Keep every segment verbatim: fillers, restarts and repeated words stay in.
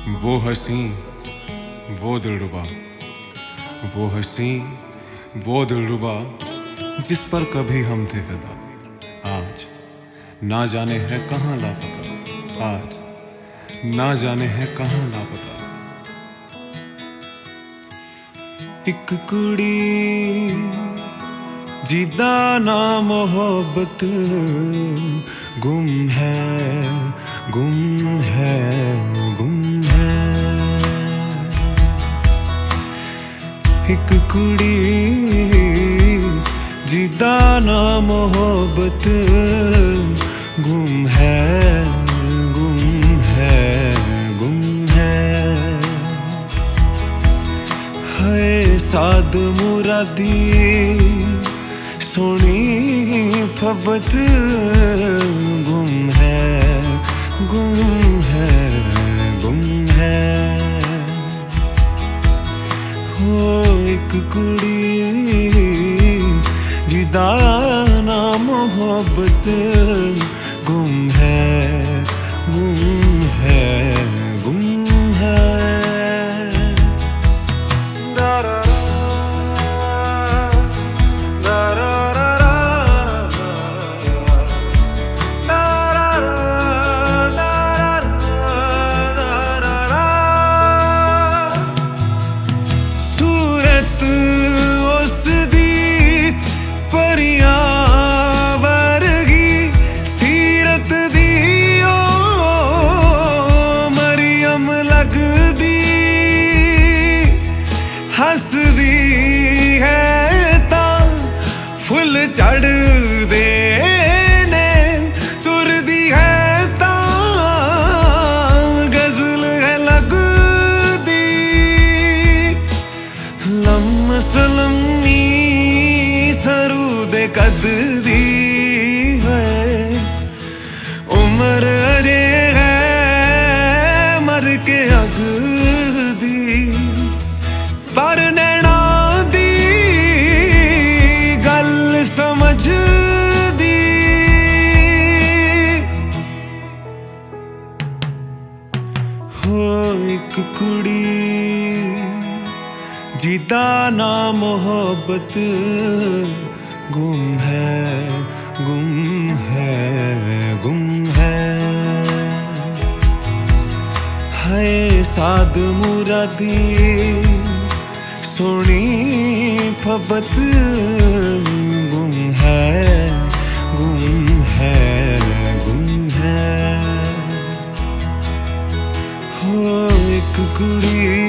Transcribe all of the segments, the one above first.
वो हंसी वो दिलरुबा, वो हंसी वो दिलरुबा जिस पर कभी हम थे फिदा, आज ना जाने है कहाँ लापता, आज ना जाने है कहाँ लापता। एक कुड़ी जिदा ना मोहब्बत गुम है, गुम है, गुम है। एक कुड़ी जिदा ना मोहब्बत गुम है, गुम है, गुम है। है साद मुरादी सोनी फबत गुम है, गुम है, गुम है। हो एक कुड़ी जिदा ना मोहब्बत गुम है, गुम है, गुम है। हसदी है ता फुल चढ़ दे ने, तुरदी है ता गजल है लगदी। लम सलमी सरू दे कद दी है, उम्र अजे है मर के अग दी। पर नैना दी गल समझ दी, हो एक कुड़ी जिदा ना मोहब्बत गुम है, गुम है, गुम है। है साद मुरादी सोनी फबत गुम है, गुम है, गुम है। हो एक कुड़ी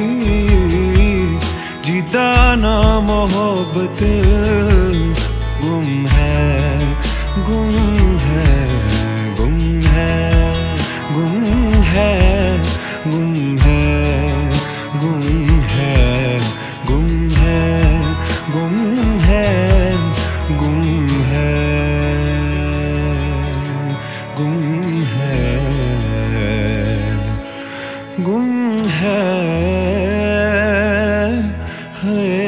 जिदा ना मोहब्बत गुम है, गुम है, गुम है, गुम है, गुम है, गुम है, गुम है, गुम है, गुम है, गुम है, गुम है, है।